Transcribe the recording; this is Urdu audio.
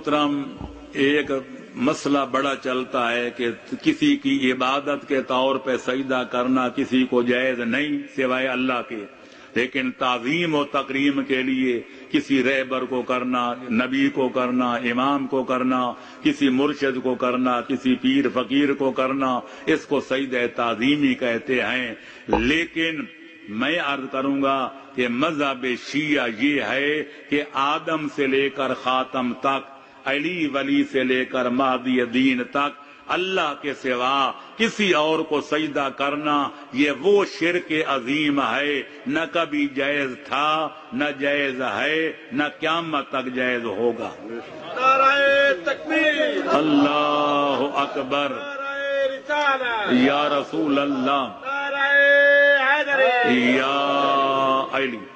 محترم، ایک مسئلہ بڑا چلتا ہے کہ کسی کی عبادت کے طور پہ سجدہ کرنا کسی کو جائز نہیں سوائے اللہ کے، لیکن تعظیم و تکریم کے لیے کسی رہبر کو کرنا، نبی کو کرنا، امام کو کرنا، کسی مرشد کو کرنا، کسی پیر فقیر کو کرنا، اس کو سجدہ تعظیمی کہتے ہیں۔ لیکن میں عرض کروں گا کہ مذہب شیعہ یہ ہے کہ آدم سے لے کر خاتم تک، علی ولی سے لے کر مہدی دین تک، اللہ کے سوا کسی اور کو سجدہ کرنا یہ وہ شرک عظیم ہے، نہ کبھی جائز تھا، نہ جائز ہے، نہ قیامت تک جائز ہوگا۔ نعرہ تکبیر، اللہ اکبر، نعرہ رسالت، یا رسول اللہ، نعرہ حیدری، یا علی۔